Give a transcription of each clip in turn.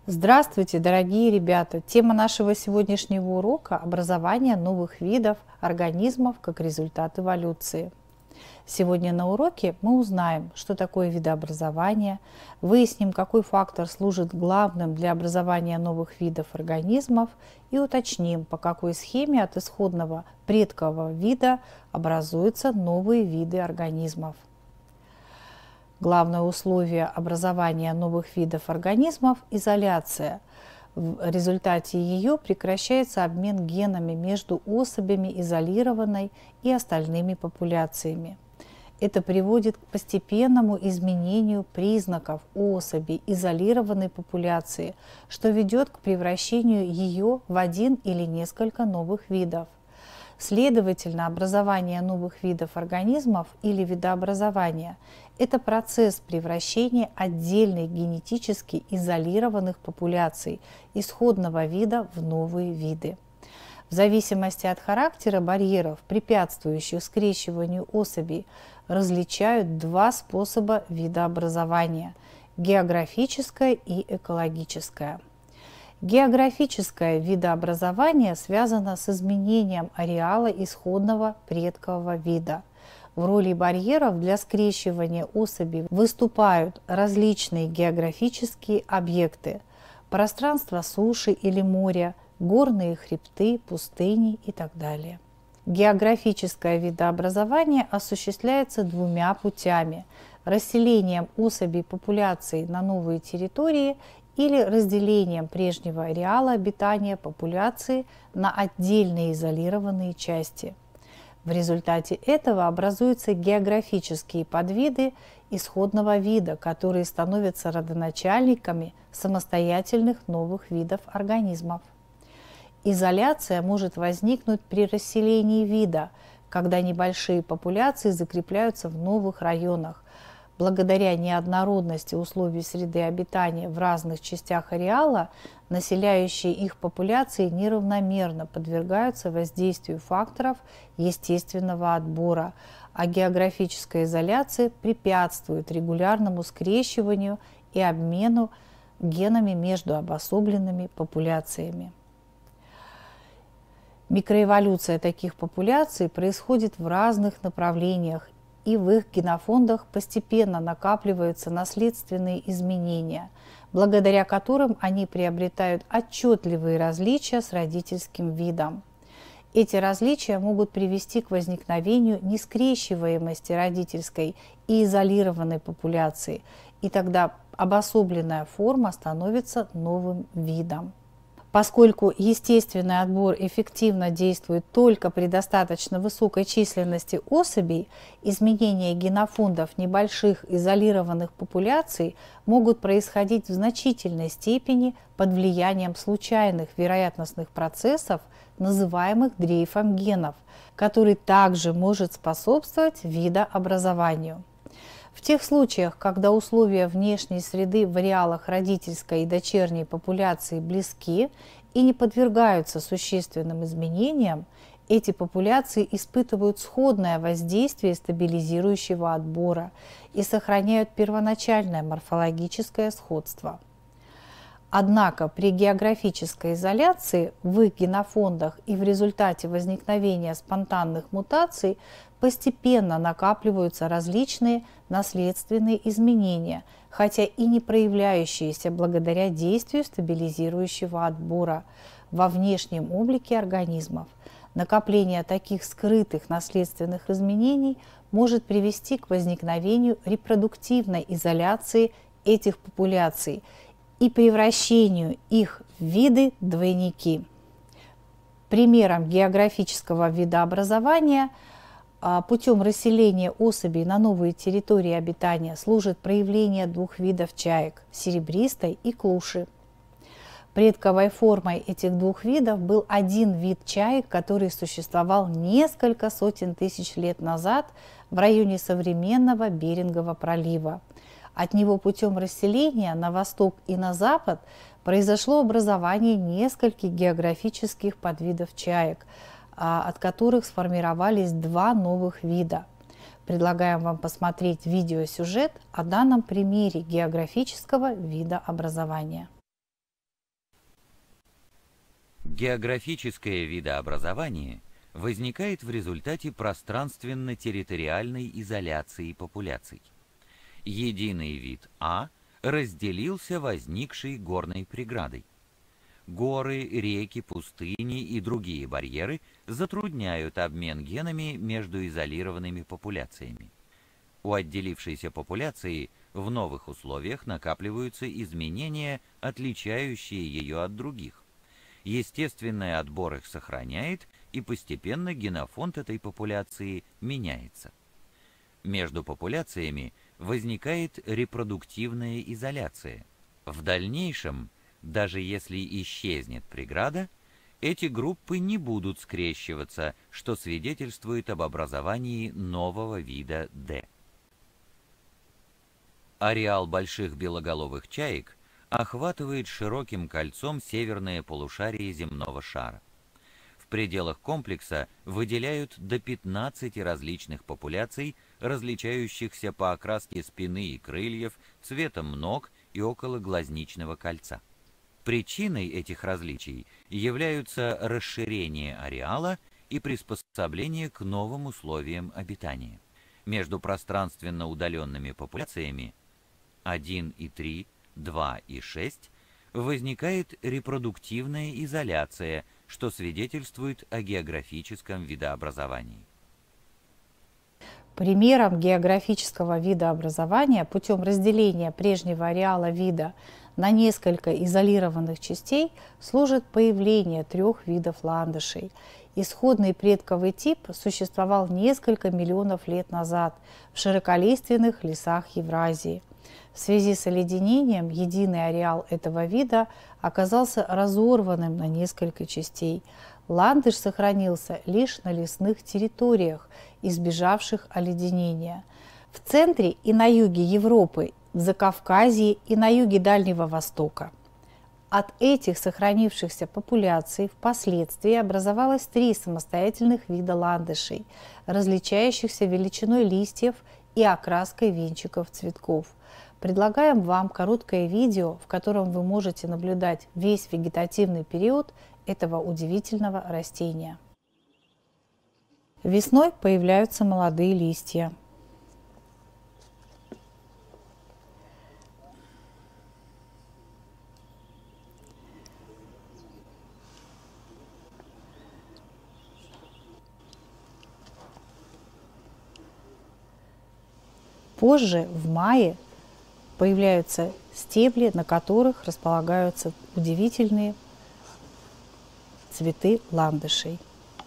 Здравствуйте, дорогие ребята! Тема нашего сегодняшнего урока – образование новых видов организмов как результат эволюции. Сегодня на уроке мы узнаем, что такое видообразование, выясним, какой фактор служит главным для образования новых видов организмов и уточним, по какой схеме от исходного предкового вида образуются новые виды организмов. Главное условие образования новых видов организмов – изоляция. В результате ее прекращается обмен генами между особями изолированной и остальными популяциями. Это приводит к постепенному изменению признаков особей изолированной популяции, что ведет к превращению ее в один или несколько новых видов. Следовательно, образование новых видов организмов или видообразование – это процесс превращения отдельных генетически изолированных популяций исходного вида в новые виды. В зависимости от характера барьеров, препятствующих скрещиванию особей, различают два способа видообразования – географическое и экологическое. Географическое видообразование связано с изменением ареала исходного предкового вида. В роли барьеров для скрещивания особей выступают различные географические объекты – пространство суши или моря, горные хребты, пустыни и так далее. Географическое видообразование осуществляется двумя путями – расселением особей популяций на новые территории или разделением прежнего ареала обитания популяции на отдельные изолированные части. В результате этого образуются географические подвиды исходного вида, которые становятся родоначальниками самостоятельных новых видов организмов. Изоляция может возникнуть при расселении вида, когда небольшие популяции закрепляются в новых районах. Благодаря неоднородности условий среды обитания в разных частях ареала, населяющие их популяции неравномерно подвергаются воздействию факторов естественного отбора, а географическая изоляция препятствует регулярному скрещиванию и обмену генами между обособленными популяциями. Микроэволюция таких популяций происходит в разных направлениях, и в их генофондах постепенно накапливаются наследственные изменения, благодаря которым они приобретают отчетливые различия с родительским видом. Эти различия могут привести к возникновению нескрещиваемости родительской и изолированной популяции, и тогда обособленная форма становится новым видом. Поскольку естественный отбор эффективно действует только при достаточно высокой численности особей, изменения генофондов небольших изолированных популяций могут происходить в значительной степени под влиянием случайных вероятностных процессов, называемых дрейфом генов, который также может способствовать видообразованию. В тех случаях, когда условия внешней среды в ареалах родительской и дочерней популяции близки и не подвергаются существенным изменениям, эти популяции испытывают сходное воздействие стабилизирующего отбора и сохраняют первоначальное морфологическое сходство. Однако при географической изоляции в их генофондах и в результате возникновения спонтанных мутаций постепенно накапливаются различные наследственные изменения, хотя и не проявляющиеся благодаря действию стабилизирующего отбора во внешнем облике организмов. Накопление таких скрытых наследственных изменений может привести к возникновению репродуктивной изоляции этих популяций и превращению их в виды-двойники. Примером географического видообразования путем расселения особей на новые территории обитания служит проявление двух видов чаек – серебристой и клуши. Предковой формой этих двух видов был один вид чаек, который существовал несколько сотен тысяч лет назад в районе современного Берингового пролива. От него путем расселения на восток и на запад произошло образование нескольких географических подвидов чаек, от которых сформировались два новых вида. Предлагаем вам посмотреть видеосюжет о данном примере географического видообразования. Географическое видообразование возникает в результате пространственно-территориальной изоляции популяций. Единый вид А разделился возникшей горной преградой. Горы, реки, пустыни и другие барьеры затрудняют обмен генами между изолированными популяциями. У отделившейся популяции в новых условиях накапливаются изменения, отличающие ее от других. Естественный отбор их сохраняет, и постепенно генофонд этой популяции меняется. Между популяциями возникает репродуктивная изоляция. В дальнейшем, даже если исчезнет преграда, эти группы не будут скрещиваться, что свидетельствует об образовании нового вида D. Ареал больших белоголовых чаек охватывает широким кольцом северное полушарие земного шара. В пределах комплекса выделяют до 15 различных популяций, различающихся по окраске спины и крыльев, цветом ног и окологлазничного кольца. Причиной этих различий являются расширение ареала и приспособление к новым условиям обитания. Между пространственно удаленными популяциями 1 и 3, 2 и 6 возникает репродуктивная изоляция, что свидетельствует о географическом видообразовании. Примером географического видообразования путем разделения прежнего ареала вида на несколько изолированных частей служит появление 3 видов ландышей. Исходный предковый тип существовал несколько миллионов лет назад в широколиственных лесах Евразии. В связи с оледенением единый ареал этого вида оказался разорванным на несколько частей. Ландыш сохранился лишь на лесных территориях, избежавших оледенения. В центре и на юге Европы, в Закавказье и на юге Дальнего Востока. От этих сохранившихся популяций впоследствии образовалось 3 самостоятельных вида ландышей, различающихся величиной листьев и окраской венчиков цветков. Предлагаем вам короткое видео, в котором вы можете наблюдать весь вегетативный период этого удивительного растения. Весной появляются молодые листья. Позже, в мае, появляются стебли, на которых располагаются удивительные цветы ландышей.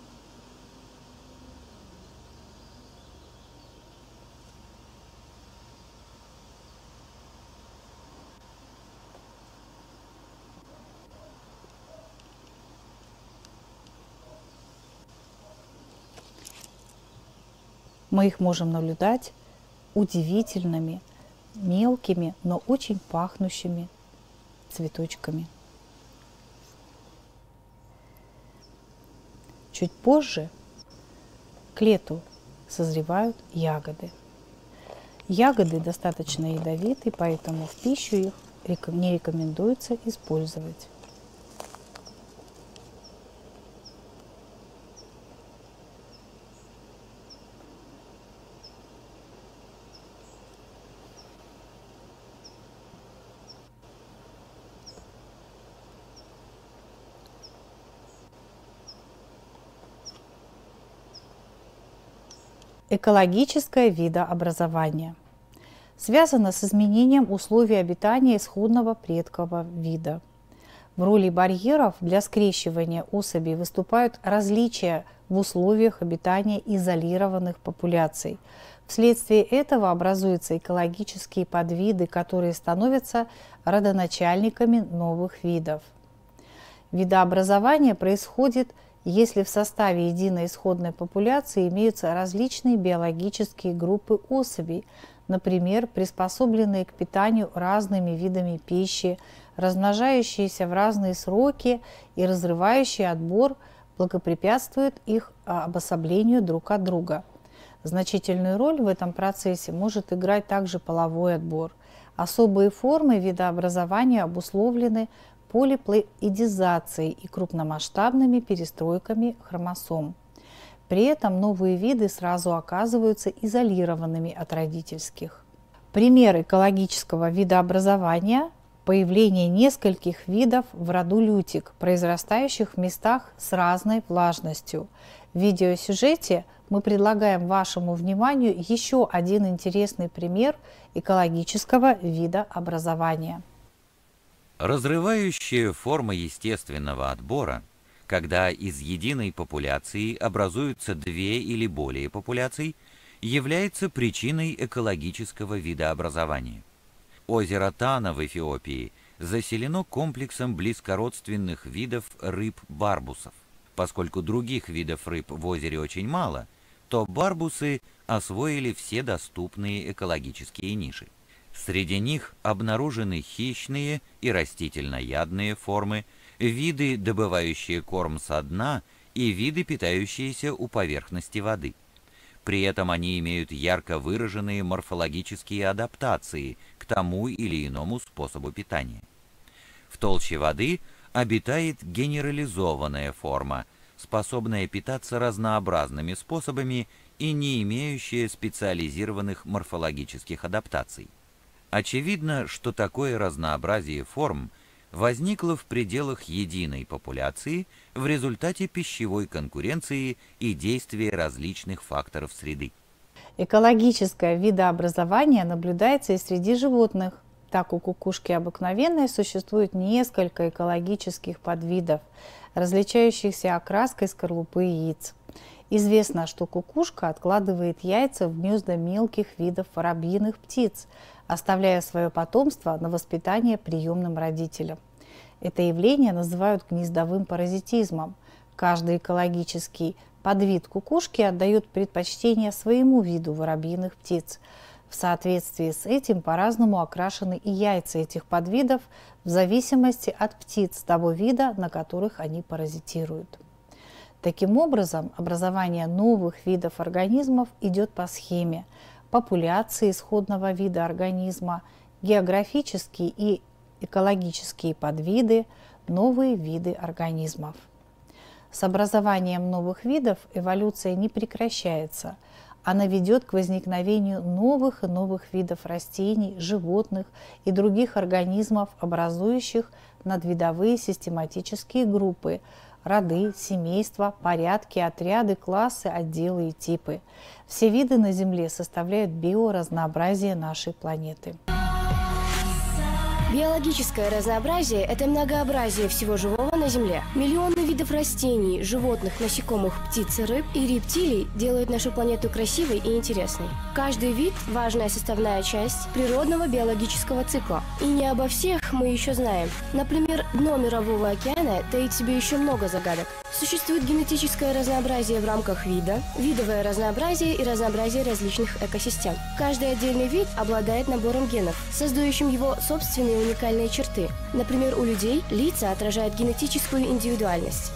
Мы их можем наблюдать удивительными, мелкими, но очень пахнущими цветочками. Чуть позже, к лету, созревают ягоды. Ягоды достаточно ядовиты, поэтому в пищу их не рекомендуется использовать. Экологическое видообразование связано с изменением условий обитания исходного предкового вида. В роли барьеров для скрещивания особей выступают различия в условиях обитания изолированных популяций. Вследствие этого образуются экологические подвиды, которые становятся родоначальниками новых видов. Видообразование происходит, если в составе единой исходной популяции имеются различные биологические группы особей, например, приспособленные к питанию разными видами пищи, размножающиеся в разные сроки и разрывающий отбор благоприятствует их обособлению друг от друга. Значительную роль в этом процессе может играть также половой отбор. Особые формы видообразования обусловлены полиплоидизацией и крупномасштабными перестройками хромосом. При этом новые виды сразу оказываются изолированными от родительских. Пример экологического видообразования – появление нескольких видов в роду лютик, произрастающих в местах с разной влажностью. В видеосюжете мы предлагаем вашему вниманию еще один интересный пример экологического видообразования. Разрывающая форма естественного отбора, когда из единой популяции образуются две или более популяций, является причиной экологического видообразования. Озеро Тана в Эфиопии заселено комплексом близкородственных видов рыб-барбусов. Поскольку других видов рыб в озере очень мало, то барбусы освоили все доступные экологические ниши. Среди них обнаружены хищные и растительноядные формы, виды, добывающие корм со дна, и виды, питающиеся у поверхности воды. При этом они имеют ярко выраженные морфологические адаптации к тому или иному способу питания. В толще воды обитает генерализованная форма, способная питаться разнообразными способами и не имеющая специализированных морфологических адаптаций. Очевидно, что такое разнообразие форм возникло в пределах единой популяции в результате пищевой конкуренции и действия различных факторов среды. Экологическое видообразование наблюдается и среди животных. Так, у кукушки обыкновенной существует несколько экологических подвидов, различающихся окраской скорлупы яиц. Известно, что кукушка откладывает яйца в гнезда мелких видов воробьиных птиц, оставляя свое потомство на воспитание приемным родителям. Это явление называют гнездовым паразитизмом. Каждый экологический подвид кукушки отдает предпочтение своему виду воробьиных птиц. В соответствии с этим по-разному окрашены и яйца этих подвидов в зависимости от птиц того вида, на которых они паразитируют. Таким образом, образование новых видов организмов идет по схеме популяции исходного вида организма, географические и экологические подвиды, новые виды организмов. С образованием новых видов эволюция не прекращается. Она ведет к возникновению новых и новых видов растений, животных и других организмов, образующих надвидовые систематические группы, роды, семейства, порядки, отряды, классы, отделы и типы. Все виды на Земле составляют биоразнообразие нашей планеты. Биологическое разнообразие – это многообразие всего живого на Земле. Миллионы видов растений, животных, насекомых, птиц, рыб и рептилий делают нашу планету красивой и интересной. Каждый вид – важная составная часть природного биологического цикла. И не обо всех мы еще знаем. Например, дно Мирового океана таит в себе еще много загадок. Существует генетическое разнообразие в рамках вида, видовое разнообразие и разнообразие различных экосистем. Каждый отдельный вид обладает набором генов, создающим его собственные уникальные черты. Например, у людей лица отражают генетическую индивидуальность.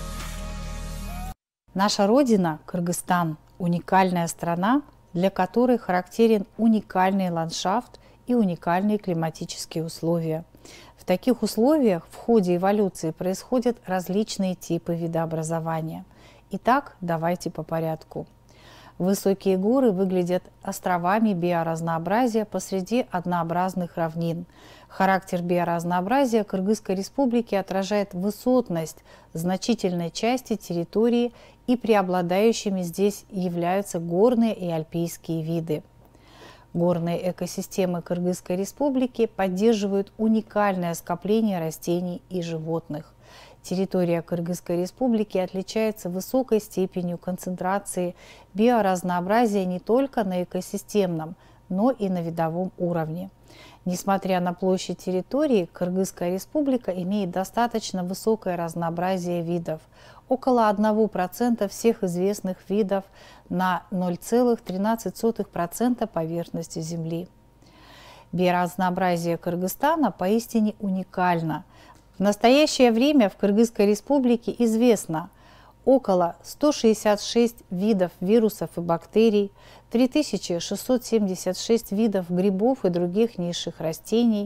Наша родина, Кыргызстан, уникальная страна, для которой характерен уникальный ландшафт и уникальные климатические условия. В таких условиях в ходе эволюции происходят различные типы видообразования. Итак, давайте по порядку. Высокие горы выглядят островами биоразнообразия посреди однообразных равнин. Характер биоразнообразия Кыргызской республики отражает высотность значительной части территории, и преобладающими здесь являются горные и альпийские виды. Горные экосистемы Кыргызской республики поддерживают уникальное скопление растений и животных. Территория Кыргызской республики отличается высокой степенью концентрации биоразнообразия не только на экосистемном, но и на видовом уровне. Несмотря на площадь территории, Кыргызская республика имеет достаточно высокое разнообразие видов – около 1% всех известных видов на 0,13% поверхности Земли. Биоразнообразие Кыргызстана поистине уникально. В настоящее время в Кыргызской республике известно около 166 видов вирусов и бактерий, 3676 видов грибов и других низших растений,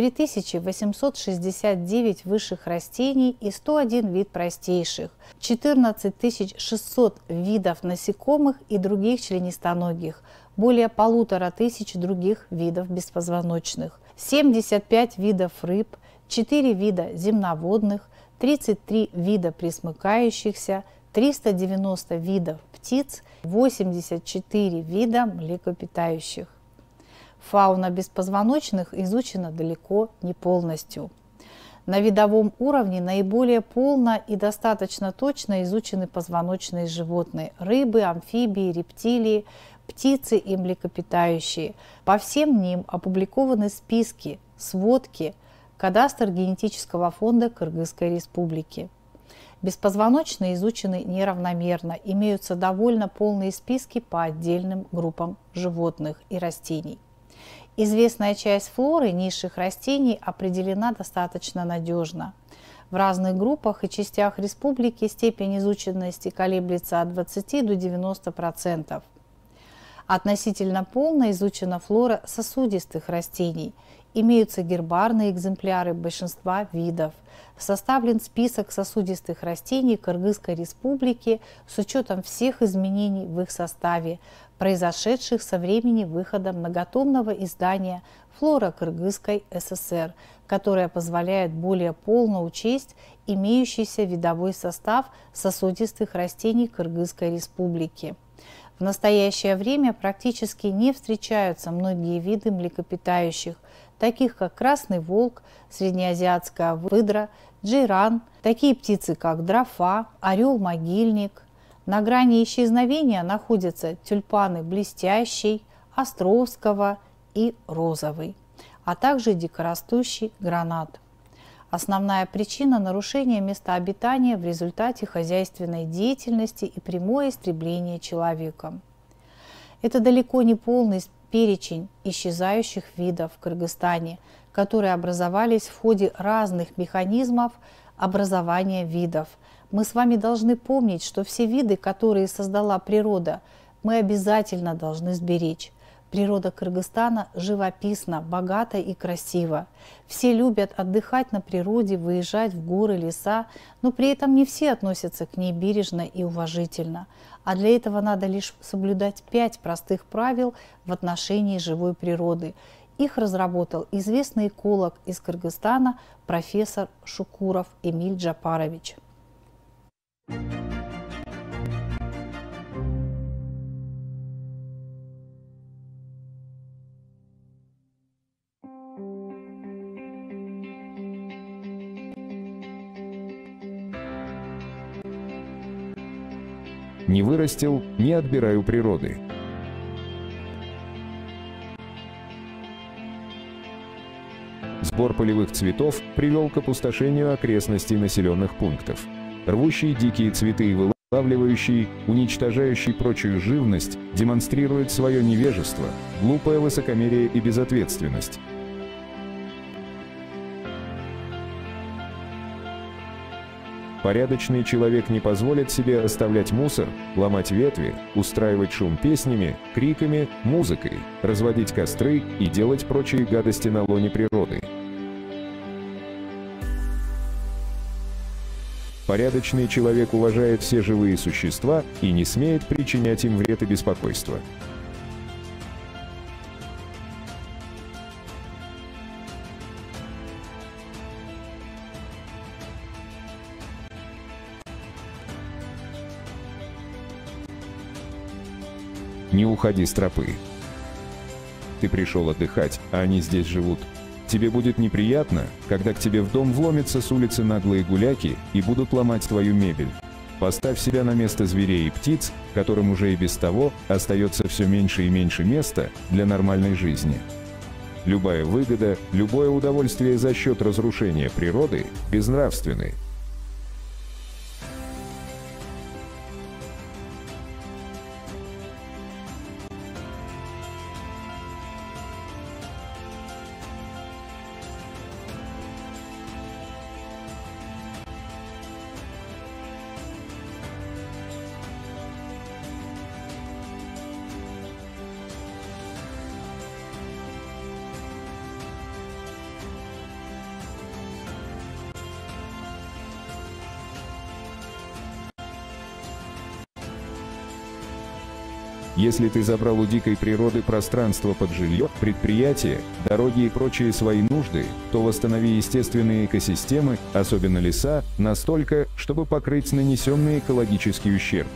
3869 высших растений и 101 вид простейших, 14600 видов насекомых и других членистоногих, более 1500 других видов беспозвоночных, 75 видов рыб, 4 вида земноводных, 33 вида пресмыкающихся, 390 видов птиц, 84 вида млекопитающих. Фауна беспозвоночных изучена далеко не полностью. На видовом уровне наиболее полно и достаточно точно изучены позвоночные животные – рыбы, амфибии, рептилии, птицы и млекопитающие. По всем ним опубликованы списки, сводки, кадастр генетического фонда Кыргызской Республики. Беспозвоночные изучены неравномерно, имеются довольно полные списки по отдельным группам животных и растений. Известная часть флоры низших растений определена достаточно надежно. В разных группах и частях республики степень изученности колеблется от 20 до 90%. Относительно полно изучена флора сосудистых растений. Имеются гербарные экземпляры большинства видов. Составлен список сосудистых растений Кыргызской Республики с учетом всех изменений в их составе, произошедших со времени выхода многотомного издания «Флора Кыргызской ССР», которое позволяет более полно учесть имеющийся видовой состав сосудистых растений Кыргызской Республики. В настоящее время практически не встречаются многие виды млекопитающих, таких как красный волк, среднеазиатская выдра, джейран, такие птицы, как дрофа, орел-могильник. На грани исчезновения находятся тюльпаны блестящий, островского и розовый, а также дикорастущий гранат. Основная причина нарушения места обитания в результате хозяйственной деятельности и прямое истребление человеком. Это далеко не полный перечень исчезающих видов в Кыргызстане, которые образовались в ходе разных механизмов образования видов. Мы с вами должны помнить, что все виды, которые создала природа, мы обязательно должны сберечь. Природа Кыргызстана живописна, богата и красива. Все любят отдыхать на природе, выезжать в горы, леса, но при этом не все относятся к ней бережно и уважительно. А для этого надо лишь соблюдать 5 простых правил в отношении живой природы. Их разработал известный эколог из Кыргызстана профессор Шукуров Эмиль Джапарович. Не вырастил, не отбирай у природы. Сбор полевых цветов привел к опустошению окрестностей населенных пунктов. Рвущие дикие цветы и вылавливающие, уничтожающие прочую живность демонстрируют свое невежество, глупое высокомерие и безответственность. Порядочный человек не позволит себе оставлять мусор, ломать ветви, устраивать шум песнями, криками, музыкой, разводить костры и делать прочие гадости на лоне природы. Порядочный человек уважает все живые существа и не смеет причинять им вред и беспокойство. Не уходи с тропы. Ты пришел отдыхать, а они здесь живут. Тебе будет неприятно, когда к тебе в дом вломятся с улицы наглые гуляки и будут ломать твою мебель. Поставь себя на место зверей и птиц, которым уже и без того остается все меньше и меньше места для нормальной жизни. Любая выгода, любое удовольствие за счет разрушения природы безнравственны. Если ты забрал у дикой природы пространство под жилье, предприятия, дороги и прочие свои нужды, то восстанови естественные экосистемы, особенно леса, настолько, чтобы покрыть нанесенный экологический ущерб.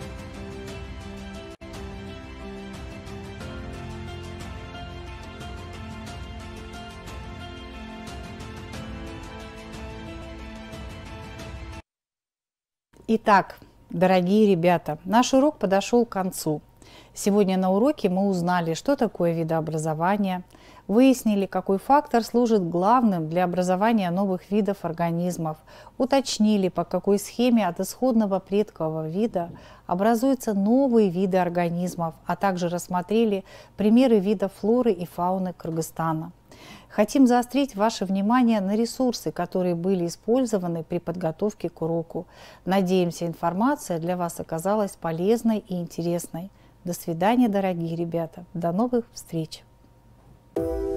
Итак, дорогие ребята, наш урок подошел к концу. Сегодня на уроке мы узнали, что такое видообразование, выяснили, какой фактор служит главным для образования новых видов организмов, уточнили, по какой схеме от исходного предкового вида образуются новые виды организмов, а также рассмотрели примеры видов флоры и фауны Кыргызстана. Хотим заострить ваше внимание на ресурсы, которые были использованы при подготовке к уроку. Надеемся, информация для вас оказалась полезной и интересной. До свидания, дорогие ребята. До новых встреч!